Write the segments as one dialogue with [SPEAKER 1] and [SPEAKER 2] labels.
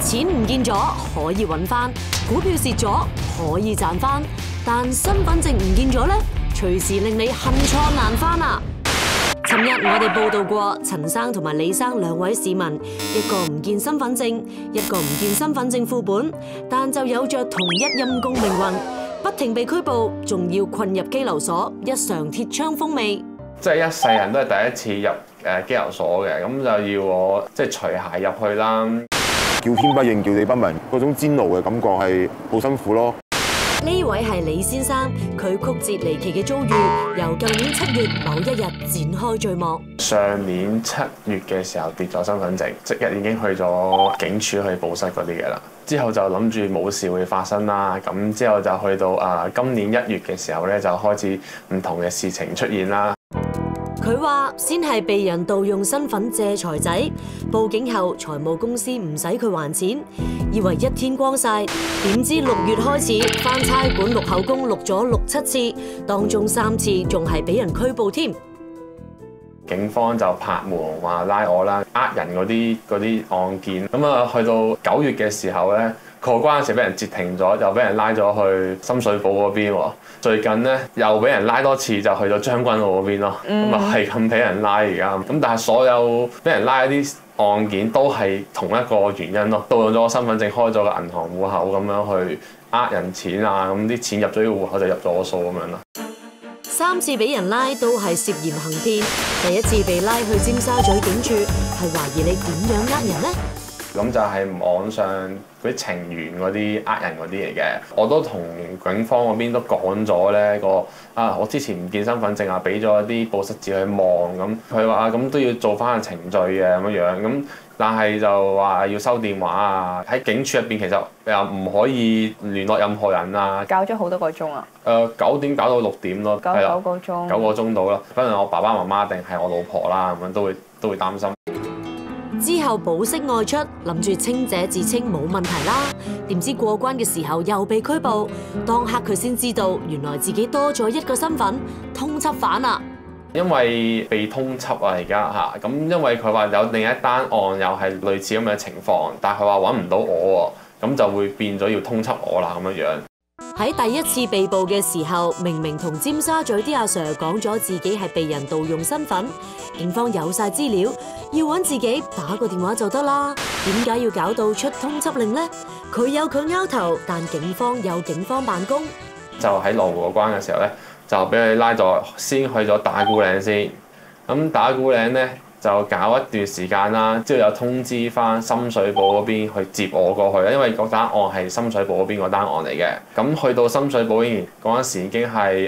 [SPEAKER 1] 錢唔見咗可以揾翻，股票蝕咗可以賺翻，但身份證唔見咗呢，隨時令你恨錯難返啊！尋日我哋報道過陳生同埋李生兩位市民，一個唔見身份證，一個唔見身份證副本，但就有着同一陰公命運，不停被拘捕，仲要困入羈留所，一嘗鐵窗風味。
[SPEAKER 2] 即係一世人都係第一次入羈留所嘅，咁就要我即係除鞋入去啦。
[SPEAKER 3] 叫天不應，叫地不聞，嗰種煎熬嘅感覺係好辛苦咯。
[SPEAKER 1] 呢位係李先生，佢曲折離奇嘅遭遇，由舊年7月某一日展開序幕。
[SPEAKER 2] 上年7月嘅時候跌咗身份證，即日已經去咗警署去報失嗰啲嘅啦。之後就諗住冇事會發生啦，咁之後就去到今年1月嘅時候咧，就開始唔同嘅事情出現啦。
[SPEAKER 1] 佢話先係被人盜用身份借財仔，報警後財務公司唔使佢還錢，以為一天光晒，點知6月開始返差館錄口供錄咗6、7次，當中3次仲係俾人拘捕添。
[SPEAKER 2] 警方就拍門話拉我啦，人嗰啲案件，咁啊去到9月嘅時候咧，過關嗰時俾人截停咗，又俾人拉咗去深水埗嗰邊喎。最近咧又俾人拉多次，就去咗將軍澳嗰邊咯。咁啊係咁俾人拉而家，咁但係所有俾人拉啲案件都係同一個原因咯，盜用咗我身份證，開咗個銀行戶口咁樣去人錢啊，咁啲錢入咗呢個戶口就入咗我數咁樣啦。
[SPEAKER 1] 3次俾人拉都係涉嫌行騙，第一次被拉去尖沙咀警署，係懷疑你點樣人呢？
[SPEAKER 2] 咁就係網上嗰啲情緣嗰啲人嗰啲嚟嘅，我都同警方嗰邊都講咗咧我之前唔見身份證啊，俾咗一啲報失紙去望，咁佢話咁都要做翻個程序嘅咁樣，咁但係就話要收電話啊，喺警署入邊其實又唔可以聯絡任何人啊。
[SPEAKER 4] 搞咗好多個鐘啊
[SPEAKER 2] ！9點搞到6點咯，
[SPEAKER 4] 搞9個鐘，9
[SPEAKER 2] 個鐘到啦。不論我爸爸媽媽定係我老婆啦，咁樣都會擔心。
[SPEAKER 1] 之後保釋外出，諗住清者自清冇問題啦，點知過關嘅時候又被拘捕，當刻佢先知道原來自己多咗一個身份，通緝犯啊！
[SPEAKER 2] 因為被通緝啊而家嚇，咁因為佢話有另一單案又係類似咁嘅情況，但係佢話揾唔到我喎，咁就會變咗要通緝我啦咁樣樣。
[SPEAKER 1] 喺第一次被捕嘅時候，明明同尖沙咀啲阿 Sir 講咗自己係被人盜用身份，警方有晒資料，要揾自己打個電話就得啦。點解要搞到出通緝令呢？佢有佢拗頭，但警方有警方辦公。
[SPEAKER 2] 就喺羅湖過關嘅時候咧，就俾佢拉咗，先去咗打鼓嶺先。咁打鼓嶺咧就搞一段時間啦，之後有通知翻深水埗嗰邊去接我過去，因為嗰單案係深水埗嗰邊嗰單案嚟嘅。咁去到深水埗嗰陣時已經係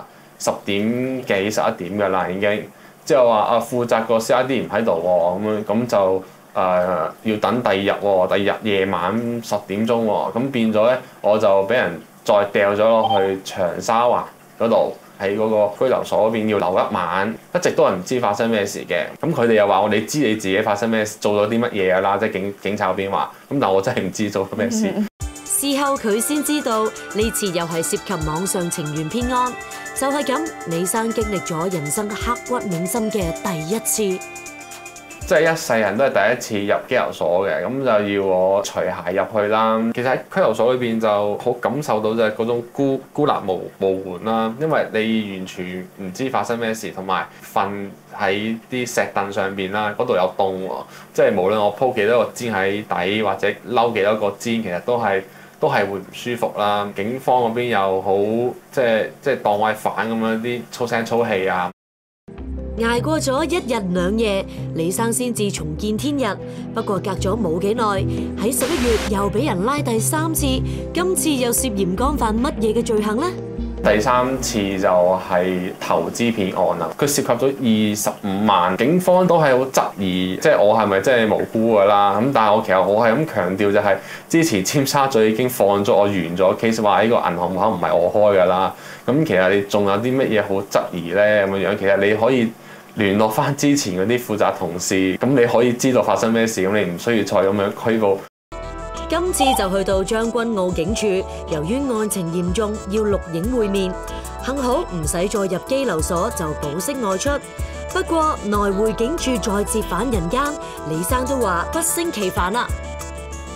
[SPEAKER 2] 10點幾11點㗎啦，已經。之後話負責個 CID 唔喺度喎，咁就要等第二日喎，第二日夜晚10點鐘喎，咁變咗咧我就俾人再掉咗落去長沙灣嗰度。喺嗰個拘留所嗰邊要留一晚，一直都係唔知發生咩事嘅。咁佢哋又話我哋知你自己發生咩事，做咗啲乜嘢㗎啦，即係警察嗰邊話。咁但我真係唔知做咗咩事。
[SPEAKER 1] 事後佢先知道呢次又係涉及網上情緣騙案，就係咁，李生經歷咗人生刻骨銘心嘅第一次。
[SPEAKER 2] 即係一世人都係第一次入羈留所嘅，咁就要我除鞋入去啦。其實喺拘留所裏邊就好感受到就係嗰種孤立無援啦，因為你完全唔知發生咩事，同埋瞓喺啲石凳上邊啦，嗰度有凍喎，即係無論我鋪幾多個氈喺底或者嬲幾多個氈，其實都係會唔舒服啦。警方嗰邊又好即係當我係犯咁樣啲粗聲粗氣啊。
[SPEAKER 1] 捱過咗1日2夜，李生先至重見天日。不過隔咗冇幾耐，喺11月又俾人拉第3次，今次又涉嫌干犯乜嘢嘅罪行呢？
[SPEAKER 2] 第3次就係投資騙案啦，佢涉及咗25萬，警方都係好質疑，即係我係咪真係無辜㗎啦？咁但係我係咁強調就係，之前尖沙咀已經放咗我完咗 case，話呢個銀行戶口唔係我開㗎啦。咁其實你仲有啲乜嘢好質疑咧？咁樣其實你可以聯絡翻之前嗰啲負責同事，咁你可以知道發生咩事，咁你唔需要再咁樣拘捕。
[SPEAKER 1] 今次就去到將軍澳警署，由於案情嚴重，要錄影會面。幸好唔使再入羈留所，就保釋外出。不過來回警署再折返人間，李生都話不勝其煩啦。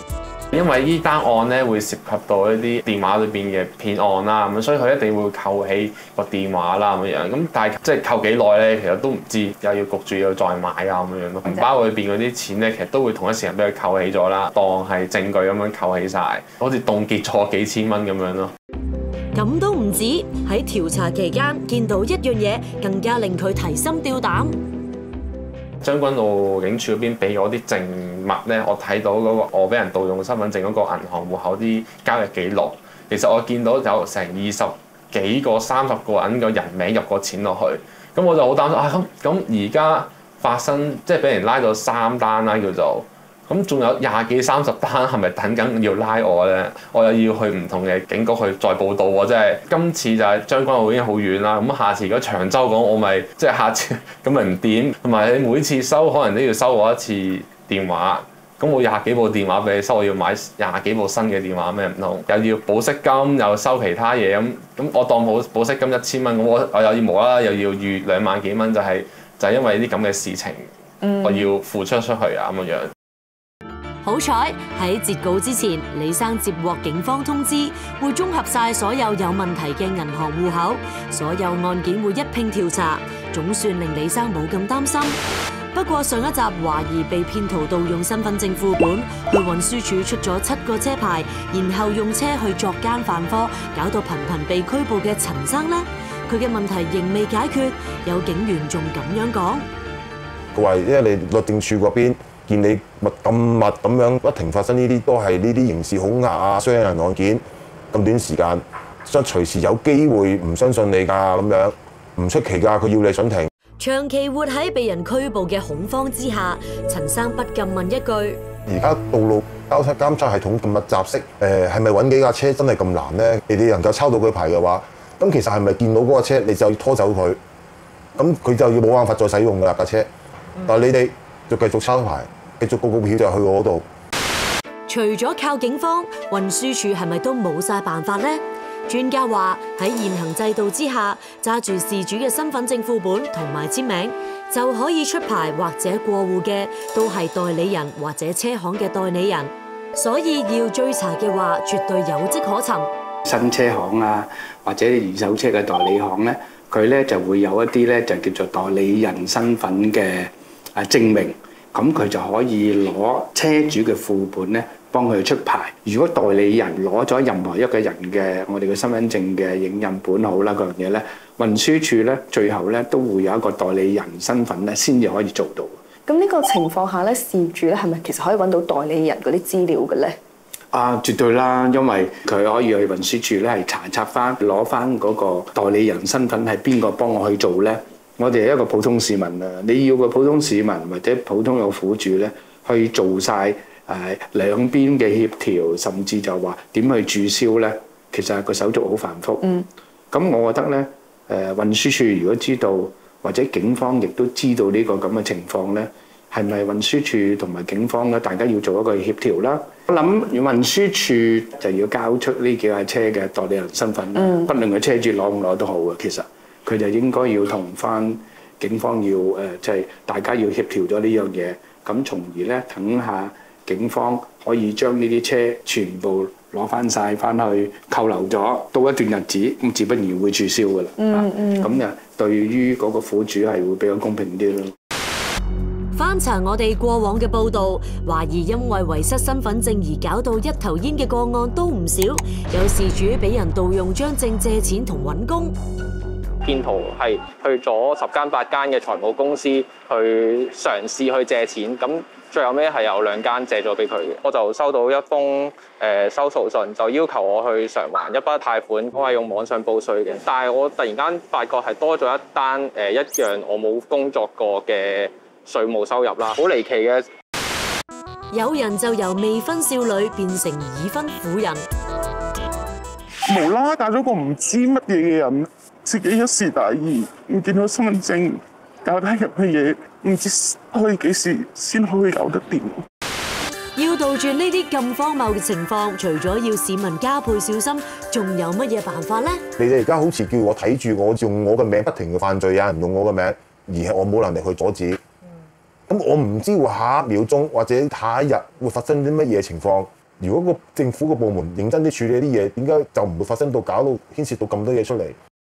[SPEAKER 2] 因為呢單案咧會涉及到一啲電話裏邊嘅騙案啦，咁所以佢一定會扣起個電話啦咁樣。咁但係即係扣幾耐咧，其實都唔知，又要焗住要再買啊咁樣咯。銀包裏邊嗰啲錢咧，其實都會同一時間俾佢扣起咗啦，當係證據咁樣扣起晒，好似凍結咗幾千蚊咁樣咯。
[SPEAKER 1] 咁都唔止，喺調查期間見到一樣嘢，更加令佢提心吊膽。
[SPEAKER 2] 將軍澳警署嗰邊俾嗰啲證物咧，我睇到嗰個我俾人盜用身份證嗰個銀行戶口啲交易記錄，其實我見到有成20幾個、30個人個人名入過錢落去，咁我就好擔心啊！咁而家發生即係俾人拉咗3單啦叫做，咁仲有20幾30單係咪等緊要拉我咧？我又要去唔同嘅警局去再報到喎，即係今次就係將軍澳已經好遠啦，咁下次如果長洲講我咪即係下次咁咪唔掂，同埋你每次收可能都要收我一次電話，咁我20幾部電話俾你收，我要買20幾部新嘅電話咩唔通？又要保釋金，又收其他嘢咁我當保釋金1000蚊，咁我又要無啦啦又要預2萬幾蚊，就係因為啲咁嘅事情，我要付出去啊咁樣。
[SPEAKER 1] 好彩喺截稿之前，李生接獲警方通知，會綜合晒所有有問題嘅銀行戶口，所有案件會一併調查，總算令李生冇咁擔心。不過上一集懷疑被騙徒盜用身份證副本，去運輸署出咗7個車牌，然後用車去作奸犯科，搞到頻頻被拘捕嘅陳生呢，佢嘅問題仍未解決，有警員仲咁樣講：
[SPEAKER 3] 佢話因為你律政處嗰邊見你咁密咁樣不停發生呢啲，都係呢啲刑事恐嚇啊、傷人案件，咁短時間，所以隨時有機會唔相信你㗎咁樣，唔出奇㗎，佢要你上庭。
[SPEAKER 1] 長期活喺被人拘捕嘅恐慌之下，陳生不禁問一句：
[SPEAKER 3] 而家道路交通監測系統咁密集式，係咪揾幾架車真係咁難咧？你哋能夠抄到佢牌嘅話，咁其實係咪見到嗰個車你就要拖走佢？咁佢就要冇辦法再使用㗎啦架車。但係你哋就繼續抄牌，繼續個票就去我嗰度。
[SPEAKER 1] 除咗靠警方，運輸署係咪都冇晒辦法呢？專家話喺現行制度之下，揸住事主嘅身份證副本同埋簽名就可以出牌或者過戶嘅，都係代理人或者車行嘅代理人。所以要追查嘅話，絕對有跡可尋。
[SPEAKER 4] 新車行啊，或者二手車嘅代理行咧，佢咧就會有一啲咧就叫做代理人身份嘅證明，咁佢就可以攞車主嘅副本咧，幫佢出牌。如果代理人攞咗任何一個人嘅我哋嘅身份證嘅影印本好啦，嗰樣嘢咧，運輸署咧最後咧都會有一個代理人身份咧，先至可以做到。
[SPEAKER 5] 咁呢個情況下咧，事主咧係咪其實可以揾到代理人嗰啲資料嘅咧？
[SPEAKER 4] 啊，絕對啦，因為佢可以去運輸署咧係查冊翻，攞翻嗰個代理人身份係邊個幫我去做咧？我哋係一個普通市民啊，你要個普通市民或者普通有苦主咧，去做晒兩邊嘅協調，甚至就話點去註銷咧，其實個手續好繁複。咁我覺得咧，運輸署如果知道，或者警方亦都知道呢個咁嘅情況咧，係咪運輸署同埋警方咧，大家要做一個協調啦？我諗運輸署就要交出呢幾架車嘅代理人身份，不論個車主攞唔攞都好嘅，其實佢就應該要同翻警方要即係大家要協調咗呢樣嘢，咁從而咧等下警方可以將呢啲車全部攞翻晒翻去扣留咗，到一段日子咁自不然會註銷噶啦。咁就對於嗰個苦主係會比較公平啲咯。
[SPEAKER 1] 翻查我哋過往嘅報導，懷疑因為遺失身份證而搞到一頭煙嘅個案都唔少，有事主俾人盜用張證借錢同揾工。
[SPEAKER 6] 騙徒係去咗10間8間嘅財務公司去嘗試去借錢，咁最後尾係有2間借咗俾佢嘅。我就收到一封收數信，就要求我去償還一筆貸款。我係用網上報稅嘅，但係我突然間發覺係多咗一單一樣我冇工作過嘅稅務收入啦，好離奇嘅。
[SPEAKER 1] 有人就由未婚少女變成已婚婦人，
[SPEAKER 7] 無啦啦嫁咗個唔知乜嘢嘅人，自己一時大意，唔見到身份證，搞低入去嘢，唔知可以幾時先可以搞得掂。
[SPEAKER 1] 要杜絕呢啲咁荒謬嘅情況，除咗要市民加倍小心，仲有乜嘢辦法呢？
[SPEAKER 3] 你哋而家好似叫我睇住我用我嘅名不停嘅犯罪，有人用我嘅名，而係我冇能力去阻止。咁我唔知會下一秒鐘或者下一日會發生啲乜嘢情況， 如果個政府個部門認真啲處理啲嘢，點解就唔會發生到搞到牽涉到咁多嘢出嚟？